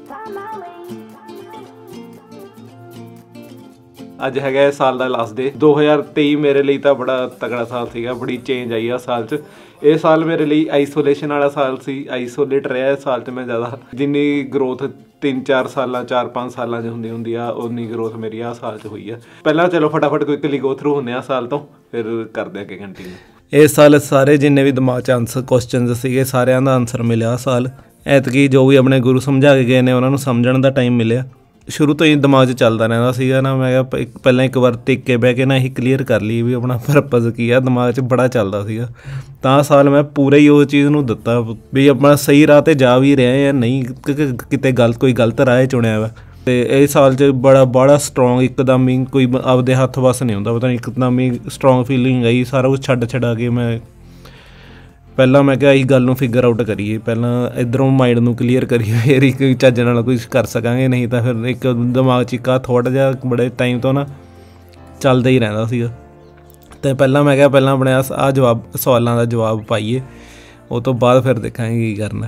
ਅੱਜ ਹੈਗਾ ਇਹ ਸਾਲ ਦਾ ਲਾਸਟ ਡੇ। 2023 ਮੇਰੇ ਲਈ ਤਾਂ ਬੜਾ ਤਗੜਾ ਸਾਲ ਸੀਗਾ, ਬੜੀ ਚੇਂਜ ਆਈ ਆ ਸਾਲ 'ਚ। ਇਹ ਸਾਲ ਮੇਰੇ ਲਈ ਆਈਸੋਲੇਸ਼ਨ ਵਾਲਾ ਸਾਲ ਸੀ, ਆਈਸੋਲੇਟ ਰਿਹਾ ਇਸ ਸਾਲ 'ਚ ਮੈਂ ਜ਼ਿਆਦਾ। ਜਿੰਨੀ ਗਰੋਥ 3-4 ਸਾਲਾਂ 4-5 ਸਾਲਾਂ 'ਚ ਹੁੰਦੀ ਆ ਉਨੀ ਗਰੋਥ ਮੇਰੀ ਆਹ ਸਾਲ 'ਚ ਹੋਈ ਆ। ਪਹਿਲਾਂ ਚਲੋ ਫਟਾਫਟ ਕੁਇਕਲੀ ਗੋ ਥਰੂ ਹੁੰਦੇ ਆ ਸਾਲ ਤੋਂ, ਫਿਰ ਕਰਦੇ ਅੱਗੇ ਕੰਟੀਨਿਊ। ਇਸ ਸਾਲ ਸਾਰੇ ਜਿੰਨੇ ਵੀ ਦਿਮਾਗ 'ਚ ਆਂਸਰ ਕੁਐਸਚਨਸ ਸੀਗੇ ਸਾਰਿਆਂ ਦਾ ਆਂਸਰ ਮਿਲਿਆ ਸਾਲ। ਐਤਕੀ ਜੋ ਵੀ ਆਪਣੇ ਗੁਰੂ ਸਮਝਾ ਕੇ ਗਏ ਨੇ ਉਹਨਾਂ ਨੂੰ ਸਮਝਣ ਦਾ ਟਾਈਮ ਮਿਲਿਆ। ਸ਼ੁਰੂ ਤੋਂ ਹੀ ਦਿਮਾਗ 'ਚ ਚੱਲਦਾ ਰਹਿੰਦਾ ਸੀਗਾ ਨਾ, ਮੈਂ ਕਿਹਾ ਪਹਿਲਾਂ ਇੱਕ ਵਾਰ ਟਿਕ ਕੇ ਬਹਿ ਕੇ ਨਾ ਇਹੀ ਕਲੀਅਰ ਕਰ ਲਈ ਵੀ ਆਪਣਾ ਪਰਪਸ ਕੀ ਆ, ਦਿਮਾਗ 'ਚ ਬੜਾ ਚੱਲਦਾ ਸੀਗਾ। ਤਾਂ ਸਾਲ ਮੈਂ ਪੂਰਾ ਹੀ ਉਸ ਚੀਜ਼ ਨੂੰ ਦਿੱਤਾ ਵੀ ਆਪਣਾ ਸਹੀ ਰਾਹ 'ਤੇ ਜਾ ਵੀ ਰਿਹਾ ਜਾਂ ਨਹੀਂ, ਕਿਤੇ ਕੋਈ ਗਲਤ ਰਾਹ ਚੁਣਿਆ ਵਾ। ਅਤੇ ਇਹ ਸਾਲ 'ਚ ਬੜਾ ਸਟਰੋਂਗ ਇੱਕਦਮ ਹੀ ਕੋਈ ਆਪਦੇ ਹੱਥ ਵੱਸ ਨਹੀਂ ਹੁੰਦਾ, ਪਤਾ ਨਹੀਂ ਇੱਕਦਮ ਹੀ ਸਟਰੋਂਗ ਫੀਲਿੰਗ ਆਈ। ਸਾਰਾ ਕੁਛ ਛੱਡਾ ਕੇ ਮੈਂ ਪਹਿਲਾਂ ਮੈਂ ਕਿਹਾ ਇਹੀ ਗੱਲ ਨੂੰ ਫਿਗਰ ਆਊਟ ਕਰੀਏ, ਪਹਿਲਾਂ ਇੱਧਰੋਂ ਮਾਈਂਡ ਨੂੰ ਕਲੀਅਰ ਕਰੀਏ, ਫਿਰ ਇੱਕ ਚੱਜ ਨਾਲ ਕੁਛ ਕਰ ਸਕਾਂਗੇ। ਨਹੀਂ ਤਾਂ ਫਿਰ ਇੱਕ ਦਿਮਾਗ 'ਚ ਇੱਕ ਥੋੜ੍ਹਾ ਜਿਹਾ ਬੜੇ ਟਾਈਮ ਤੋਂ ਨਾ ਚੱਲਦਾ ਹੀ ਰਹਿੰਦਾ ਸੀਗਾ। ਅਤੇ ਪਹਿਲਾਂ ਮੈਂ ਕਿਹਾ ਪਹਿਲਾਂ ਆਪਣੇ ਆਹ ਸਵਾਲਾਂ ਦਾ ਜਵਾਬ ਪਾਈਏ, ਉਹ ਤੋਂ ਬਾਅਦ ਫਿਰ ਦੇਖਾਂਗੇ ਕੀ ਕਰਨਾ।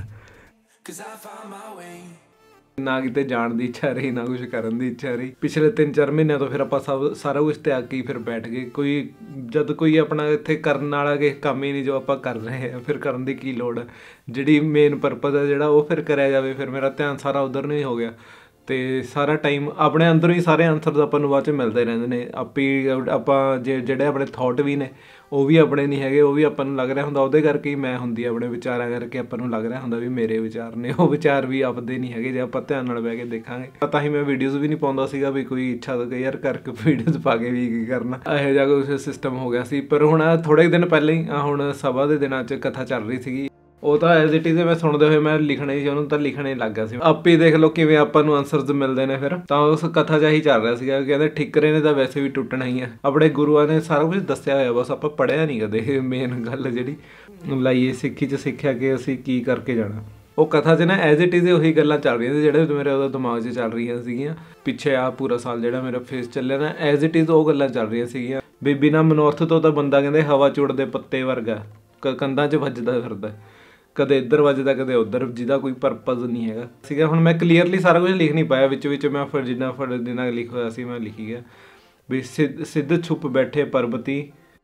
ਨਾ ਕਿਤੇ ਜਾਣ ਦੀ ਇੱਛਾ ਰਹੀ, ਨਾ ਕੁਛ ਕਰਨ ਦੀ ਇੱਛਾ ਰਹੀ। ਪਿਛਲੇ 3-4 ਮਹੀਨਿਆਂ ਤੋਂ ਫਿਰ ਆਪਾਂ ਸਾਰਾ ਕੁਛ ਤਿਆਗ ਕੇ ਫਿਰ ਬੈਠ ਗਏ। ਜਦ ਕੋਈ ਆਪਣਾ ਇੱਥੇ ਕਰਨ ਵਾਲਾ ਕਿਸੇ ਕੰਮ ਹੀ ਨਹੀਂ ਜੋ ਆਪਾਂ ਕਰ ਰਹੇ ਹਾਂ, ਫਿਰ ਕਰਨ ਦੀ ਕੀ ਲੋੜ ਹੈ। ਜਿਹੜੀ ਮੇਨ ਪਰਪਸ ਹੈ ਜਿਹੜਾ ਉਹ ਫਿਰ ਕਰਿਆ ਜਾਵੇ। ਫਿਰ ਮੇਰਾ ਧਿਆਨ ਸਾਰਾ ਉੱਧਰ ਨੂੰ ਹੀ ਹੋ ਗਿਆ ਅਤੇ ਸਾਰਾ ਟਾਈਮ ਆਪਣੇ ਅੰਦਰੋਂ ਹੀ ਸਾਰੇ ਆਨਸਰਸ ਆਪਾਂ ਨੂੰ ਬਾਅਦ 'ਚ ਮਿਲਦੇ ਰਹਿੰਦੇ ਨੇ। ਆਪਾਂ ਜਿਹੜੇ ਆਪਣੇ ਥੋਟ ਵੀ ਨੇ ਉਹ ਵੀ ਆਪਣੇ ਨਹੀਂ ਹੈਗੇ, ਉਹ ਵੀ ਆਪਾਂ ਨੂੰ ਲੱਗ ਰਿਹਾ ਹੁੰਦਾ ਉਹਦੇ ਕਰਕੇ ਹੀ ਮੈਂ ਹੁੰਦੀ ਆਪਣੇ ਵਿਚਾਰਾਂ ਕਰਕੇ ਆਪਾਂ ਨੂੰ ਲੱਗ ਰਿਹਾ ਹੁੰਦਾ ਵੀ ਮੇਰੇ ਵਿਚਾਰ ਨੇ, ਉਹ ਵਿਚਾਰ ਵੀ ਆਪਦੇ ਨਹੀਂ ਹੈਗੇ ਜੇ ਆਪਾਂ ਧਿਆਨ ਨਾਲ ਬਹਿ ਕੇ ਦੇਖਾਂਗੇ। ਤਾਂ ਹੀ ਮੈਂ ਵੀਡੀਓਜ਼ ਵੀ ਨਹੀਂ ਪਾਉਂਦਾ ਸੀਗਾ ਵੀ ਕੋਈ ਇੱਛਾ ਤਾਂ ਯਾਰ ਕਰਕੇ ਵੀਡੀਓਜ਼ ਪਾ ਕੇ ਵੀ ਕੀ ਕਰਨਾ, ਇਹੋ ਜਿਹਾ ਕੁਛ ਸਿਸਟਮ ਹੋ ਗਿਆ ਸੀ। ਪਰ ਹੁਣ ਥੋੜ੍ਹੇ ਦਿਨ ਪਹਿਲਾਂ ਹੀ ਹੁਣ ਸਭਾ ਦੇ ਦਿਨਾਂ 'ਚ ਕਥਾ ਚੱਲ ਰਹੀ ਸੀਗੀ, ਉਹ ਤਾਂ ਐਜ਼ ਇਟ ਇਜ਼ ਮੈਂ ਸੁਣਦੇ ਹੋਏ ਮੈਂ ਲਿਖਣਾ ਹੀ ਉਹਨੂੰ ਤਾਂ ਲਿਖਣਾ ਹੀ ਲੱਗ ਗਿਆ ਸੀ। ਆਪ ਹੀ ਦੇਖ ਲਓ ਕਿਵੇਂ ਆਪਾਂ ਨੂੰ ਆਨਸਰਸ ਮਿਲਦੇ ਨੇ। ਫਿਰ ਤਾਂ ਉਸ ਕਥਾ 'ਚ ਇਹੀ ਚੱਲ ਰਿਹਾ ਸੀਗਾ, ਕਹਿੰਦੇ ਠਿਕਰੇ ਨੇ ਤਾਂ ਵੈਸੇ ਵੀ ਟੁੱਟਣਾ ਹੀ ਹੈ। ਆਪਣੇ ਗੁਰੂਆਂ ਨੇ ਸਾਰਾ ਕੁਝ ਦੱਸਿਆ ਹੋਇਆ, ਬਸ ਆਪਾਂ ਪੜ੍ਹਿਆ ਨਹੀਂ ਕਦੇ। ਮੇਨ ਗੱਲ ਜਿਹੜੀ ਲਾਈਏ ਸਿੱਖੀ 'ਚ ਸਿੱਖਿਆ ਕਿ ਅਸੀਂ ਕੀ ਕਰਕੇ ਜਾਣਾ। ਉਹ ਕਥਾ 'ਚ ਨਾ ਐਜ਼ ਇਟ ਇਜ਼ ਉਹੀ ਗੱਲਾਂ ਚੱਲ ਰਹੀਆਂ ਸੀ ਜਿਹੜੇ ਮੇਰੇ ਉਹਦਾ ਦਿਮਾਗ 'ਚ ਚੱਲ ਰਹੀਆਂ ਸੀਗੀਆਂ। ਪਿੱਛੇ ਆ ਪੂਰਾ ਸਾਲ ਜਿਹੜਾ ਮੇਰਾ ਫੇਸ ਚੱਲਿਆ ਨਾ, ਐਜ਼ ਇਟ ਇਜ਼ ਉਹ ਗੱਲਾਂ ਚੱਲ ਰਹੀਆਂ ਸੀਗੀਆਂ ਵੀ ਬਿਨਾਂ ਮਨੋਰਥ ਤੋਂ ਤਾਂ ਬੰਦਾ ਕਹਿੰਦੇ ਹਵਾ 'ਚ ਉੱਡਦੇ ਪੱਤੇ ਵਰਗਾ, ਕੰਧਾਂ 'ਚ ਵੱਜਦਾ ਫਿਰਦਾ, ਕਦੇ ਇੱਧਰ ਵੱਜਦਾ ਕਦੇ ਉੱਧਰ, ਜਿਹਦਾ ਕੋਈ ਪਰਪਸ ਨਹੀਂ ਹੈਗਾ ਸੀਗਾ। ਹੁਣ ਮੈਂ ਕਲੀਅਰਲੀ ਸਾਰਾ ਕੁਝ ਲਿਖ ਨਹੀਂ ਪਾਇਆ, ਵਿੱਚ ਮੈਂ ਫਿਰ ਜਿੰਨਾ ਲਿਖ ਹੋਇਆ ਸੀ ਮੈਂ ਲਿਖੀ ਗਿਆ ਵੀ ਸਿੱਧ ਛੁਪ ਬੈਠੇ ਪਰਬਤੀ,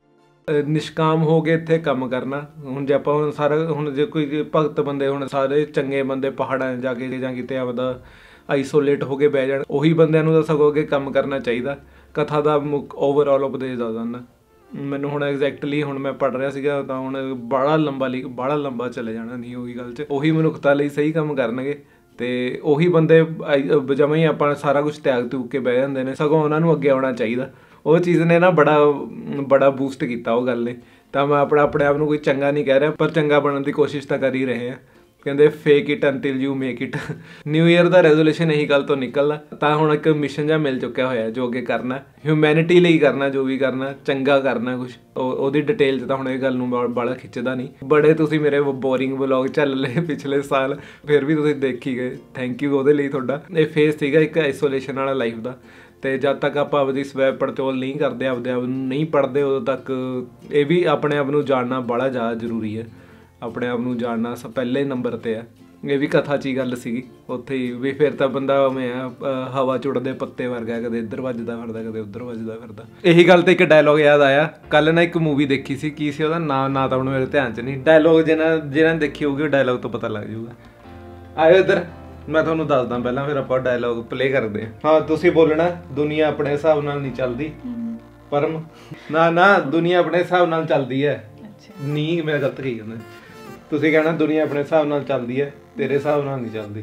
ਨਿਸ਼ਕਾਮ ਹੋ ਕੇ ਇੱਥੇ ਕੰਮ ਕਰਨਾ। ਹੁਣ ਜੇ ਆਪਾਂ ਹੁਣ ਜੇ ਕੋਈ ਭਗਤ ਬੰਦੇ, ਹੁਣ ਸਾਰੇ ਚੰਗੇ ਬੰਦੇ ਪਹਾੜਾਂ 'ਚ ਜਾ ਕੇ ਜਾਂ ਕਿਤੇ ਆਪਦਾ ਆਈਸੋਲੇਟ ਹੋ ਕੇ ਬਹਿ ਜਾਣ, ਉਹੀ ਬੰਦਿਆਂ ਨੂੰ ਤਾਂ ਸਗੋਂ ਅੱਗੇ ਕੰਮ ਕਰਨਾ ਚਾਹੀਦਾ। ਕਥਾ ਦਾ ਓਵਰਆਲ ਉਪਦੇਸ਼ ਦੱਸ ਦਿੰਦਾ ਮੈਨੂੰ। ਹੁਣ ਐਗਜ਼ੈਕਟਲੀ ਹੁਣ ਮੈਂ ਪੜ੍ਹ ਰਿਹਾ ਸੀਗਾ ਤਾਂ ਹੁਣ ਬੜਾ ਲੰਬਾ ਚਲੇ ਜਾਣਾ ਨਹੀਂ ਉਹੀ ਗੱਲ 'ਚ। ਉਹੀ ਮਨੁੱਖਤਾ ਲਈ ਸਹੀ ਕੰਮ ਕਰਨਗੇ ਅਤੇ ਉਹੀ ਬੰਦੇ ਜਮਾਂ ਹੀ ਆਪਾਂ ਸਾਰਾ ਕੁਛ ਤਿਆਗ ਤੂਗ ਕੇ ਬਹਿ ਜਾਂਦੇ ਨੇ, ਸਗੋਂ ਉਹਨਾਂ ਨੂੰ ਅੱਗੇ ਆਉਣਾ ਚਾਹੀਦਾ। ਉਹ ਚੀਜ਼ ਨੇ ਨਾ ਬੜਾ ਬੂਸਟ ਕੀਤਾ ਉਹ ਗੱਲ ਨੇ। ਤਾਂ ਮੈਂ ਆਪਣੇ ਆਪ ਨੂੰ ਕੋਈ ਚੰਗਾ ਨਹੀਂ ਕਹਿ ਰਿਹਾ, ਪਰ ਚੰਗਾ ਬਣਨ ਦੀ ਕੋਸ਼ਿਸ਼ ਤਾਂ ਕਰ ਹੀ ਰਹੇ ਹਾਂ। ਕਹਿੰਦੇ fake it until you make it. New year ਦਾ ਰੈਜ਼ੋਲੂਸ਼ਨ ਇਹੀ ਗੱਲ ਤੋਂ ਨਿਕਲਦਾ। ਤਾਂ ਹੁਣ ਇੱਕ ਮਿਸ਼ਨ ਜਿਹਾ ਮਿਲ ਚੁੱਕਿਆ ਹੋਇਆ ਜੋ ਅੱਗੇ ਕਰਨਾ, ਹਿਊਮੈਨਿਟੀ ਲਈ ਕਰਨਾ, ਜੋ ਵੀ ਕਰਨਾ ਚੰਗਾ ਕਰਨਾ ਕੁਛ। ਉਹਦੀ ਡਿਟੇਲ 'ਚ ਤਾਂ ਹੁਣ ਇਹ ਗੱਲ ਨੂੰ ਬਾਹਲਾ ਖਿੱਚਦਾ ਨਹੀਂ। ਬੜੇ ਤੁਸੀਂ ਮੇਰੇ ਬੋਰਿੰਗ ਵਲੋਗ ਚੱਲ ਲਏ ਪਿਛਲੇ ਸਾਲ, ਫਿਰ ਵੀ ਤੁਸੀਂ ਦੇਖੀ ਗਏ, ਥੈਂਕ ਯੂ ਉਹਦੇ ਲਈ ਤੁਹਾਡਾ। ਇਹ ਫੇਸ ਸੀਗਾ ਇੱਕ ਆਈਸੋਲੇਸ਼ਨ ਵਾਲਾ ਲਾਈਫ ਦਾ। ਅਤੇ ਜਦ ਤੱਕ ਆਪਾਂ ਆਪਦੀ ਸਵੈ ਪੜਚੋਲ ਨਹੀਂ ਕਰਦੇ, ਆਪਦੇ ਆਪ ਨੂੰ ਨਹੀਂ ਪੜ੍ਹਦੇ, ਉਦੋਂ ਤੱਕ ਇਹ ਵੀ ਆਪਣੇ ਆਪ ਨੂੰ ਜਾਣਨਾ ਬੜਾ ਜ਼ਿਆਦਾ ਜ਼ਰੂਰੀ ਹੈ। ਆਪਣੇ ਆਪ ਨੂੰ ਜਾਣਨਾ ਪਹਿਲੇ ਨੰਬਰ 'ਤੇ ਹੈ। ਇਹ ਵੀ ਕਥਾ 'ਚ ਹੀ ਗੱਲ ਸੀਗੀ ਉੱਥੇ ਹੀ ਵੀ ਫਿਰ ਤਾਂ ਬੰਦਾ ਉਵੇਂ ਹਵਾ 'ਚ ਉੱਡਦੇ ਪੱਤੇ ਵਰਗਾ, ਕਦੇ ਇੱਧਰ ਵੱਜਦਾ ਫਿਰਦਾ ਕਦੇ ਉੱਧਰ ਵੱਜਦਾ ਫਿਰਦਾ। ਇਹੀ ਗੱਲ 'ਤੇ ਇੱਕ ਡਾਇਲੋਗ ਯਾਦ ਆਇਆ। ਕੱਲ੍ਹ ਨਾ ਇੱਕ ਮੂਵੀ ਦੇਖੀ ਸੀ, ਕੀ ਸੀ ਉਹਦਾ ਨਾਂ ਤਾਂ ਹੁਣ ਮੇਰੇ ਧਿਆਨ 'ਚ ਨਹੀਂ। ਡਾਇਲੋਗ ਜਿਹਨਾਂ ਨੇ ਦੇਖੀ ਹੋਊਗੀ ਉਹ ਡਾਇਲੋਗ ਤੋਂ ਪਤਾ ਲੱਗ ਜਾਊਗਾ। ਆਇਓ ਇੱਧਰ, ਮੈਂ ਤੁਹਾਨੂੰ ਦੱਸਦਾ ਪਹਿਲਾਂ, ਫਿਰ ਆਪਾਂ ਡਾਇਲੋਗ ਪਲੇ ਕਰਦੇ ਹਾਂ। ਹਾਂ ਤੁਸੀਂ ਬੋਲਣਾ, ਦੁਨੀਆ ਆਪਣੇ ਹਿਸਾਬ ਨਾਲ ਨਹੀਂ ਚੱਲਦੀ। ਪਰਮ ਨਾ ਦੁਨੀਆ ਆਪਣੇ ਹਿਸਾਬ ਨਾਲ ਚੱਲਦੀ ਹੈ। ਨਹੀਂ ਮੇਰਾ ਗਲਤ ਕਹੀ ਜਾਂਦਾ। ਤੁਸੀਂ ਕਹਿਣਾ ਦੁਨੀਆ ਆਪਣੇ ਹਿਸਾਬ ਨਾਲ ਚੱਲਦੀ ਹੈ, ਤੇਰੇ ਹਿਸਾਬ ਨਾਲ ਨਹੀਂ ਚੱਲਦੀ।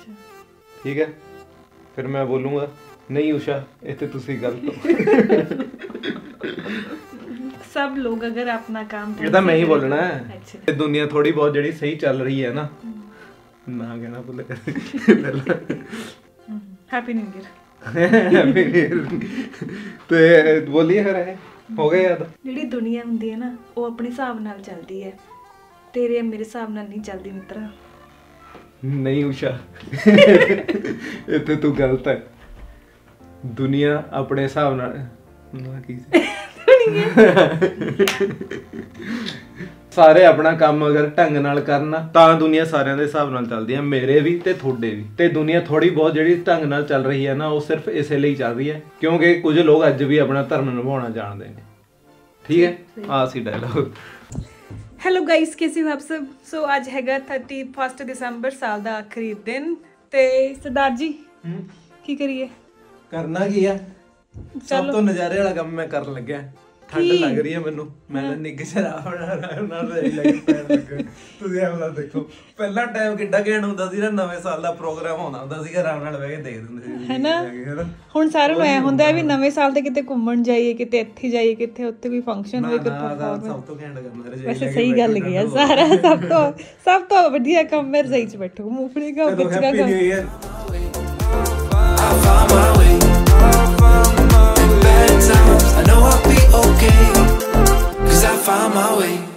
ਠੀਕ ਹੈ, ਫਿਰ ਮੈਂ ਬੋਲੂੰਗਾ ਨਹੀਂ ਊਸ਼ਾ ਇੱਥੇ ਤੁਸੀਂ ਗਲਤ ਹੋ। ਸਭ ਲੋਕ ਅਗਰ ਆਪਣਾ ਕੰਮ, ਇਹ ਤਾਂ ਮੈਂ ਹੀ ਬੋਲਣਾ ਹੈ। ਦੁਨੀਆ ਥੋੜੀ ਬਹੁਤ ਜਿਹੜੀ ਸਹੀ ਚੱਲ ਰਹੀ ਹੈ ਨਾ ਕਹਿਣਾ ਭੁੱਲ ਪਹਿਲਾਂ ਹੈਪੀ ਨਿਊ ਈਅਰ। ਤੇ ਬੋਲੀਏ ਫਿਰ ਇਹ ਹੋ ਗਿਆ ਯਾਦ। ਜਿਹੜੀ ਦੁਨੀਆ ਹੁੰਦੀ ਹੈ ਨਾ ਉਹ ਆਪਣੇ ਹਿਸਾਬ ਨਾਲ ਚੱਲਦੀ ਹੈ, ਤੇਰੇ ਮੇਰੇ ਹਿਸਾਬ ਨਾਲ ਨਹੀਂ ਚੱਲਦੀ ਮਿੱਤਰਾ। ਨਹੀਂ ਊਸ਼ਾ ਇੱਥੇ ਤੂੰ ਗਲਤ ਹੈ। ਦੁਨੀਆ ਆਪਣੇ ਹਿਸਾਬ ਨਾਲ ਕੀ ਸੀ? ਸਾਰੇ ਆਪਣਾ ਕੰਮ ਅਗਰ ਢੰਗ ਨਾਲ ਕਰਨ ਤਾਂ ਦੁਨੀਆ ਸਾਰਿਆਂ ਦੇ ਹਿਸਾਬ ਨਾਲ ਚੱਲਦੀ ਹੈ, ਮੇਰੇ ਵੀ ਤੇ ਤੁਹਾਡੇ ਵੀ। ਤੇ ਦੁਨੀਆ ਥੋੜੀ ਬਹੁਤ ਜਿਹੜੀ ਢੰਗ ਨਾਲ ਚੱਲ ਰਹੀ ਹੈ ਨਾ, ਉਹ ਸਿਰਫ ਇਸੇ ਲਈ ਚੱਲ ਰਹੀ ਹੈ ਕਿਉਂਕਿ ਕੁਝ ਲੋਕ ਅੱਜ ਵੀ ਆਪਣਾ ਧਰਮ ਨਿਭਾਉਣਾ ਜਾਣਦੇ ਨੇ। ਠੀਕ ਹੈ, ਆ ਸੀ ਡਾਇਲੌਗ। ਹੈਲੋ ਗਾइस, कैसे हो आप सब? सो आज हैगा 31 ਦਸੰਬਰ, ਸਾਲ ਦਾ ਆਖਰੀ ਦਿਨ। ਤੇ ਸਰਦਾਰ ਜੀ ਕੀ ਕਰੀਏ? ਕਰਨਾ ਕੀ ਆ? ਸਭ ਤੋਂ ਨਜ਼ਾਰੇ ਵਾਲਾ ਕੰਮ ਮੈਂ ਕਰਨ ਲੱਗਿਆ। ਠੰਡ ਲੱਗ ਰਹੀ ਹੈ ਮੈਨੂੰ, ਮੈਂ ਨਿੱਘ ਸ਼ਰਾਬ ਬਣਾ ਰਿਹਾ ਉਹਨਾਂ ਦਾ ਹੀ ਲੱਗ ਪੈਣ ਲੱਗਾ। ਤੁਸੀਂ ਆਪਣਾ ਦੇਖੋ, ਪਹਿਲਾ ਟਾਈਮ ਕਿੱਡਾ ਘੈਂਟ ਹੁੰਦਾ ਸੀ ਨਾ, ਨਵੇਂ ਸਾਲ ਦਾ ਪ੍ਰੋਗਰਾਮ ਆਉਂਦਾ ਹੁੰਦਾ ਸੀ, ਆਰਾਮ ਨਾਲ ਬਹਿ ਕੇ ਦੇਖ ਦਿੰਦੇ ਸੀ ਹੈਨਾ। ਹੁਣ ਸਾਰਿਆਂ ਨੂੰ ਐ ਹੁੰਦਾ ਵੀ ਨਵੇਂ ਸਾਲ ਤੇ ਕਿਤੇ ਘੁੰਮਣ ਜਾਈਏ, ਕਿਤੇ ਇੱਥੇ ਜਾਈਏ, ਕਿਤੇ ਉੱਥੇ ਕੋਈ ਫੰਕਸ਼ਨ ਹੋਵੇ, ਕੋਈ ਪਰਫਾਰਮੈਂਸ। ਸਭ ਤੋਂ ਘੈਂਟ ਕਰਨਾ ਰਜਾਈ। ਵੈਸੇ ਸਹੀ ਗੱਲ ਕੀ ਆ, ਸਾਰਾ ਸਭ ਤੋਂ ਵਧੀਆ ਕੰਮ ਹੈ ਰਜਾਈ 'ਚ ਬੈਠੋ, ਮੂੰਗਫਲੀ ਖਾਓ, ਗੱਚਕਾ ਖਾਓ। I know I'll be okay, 'cause I found my way.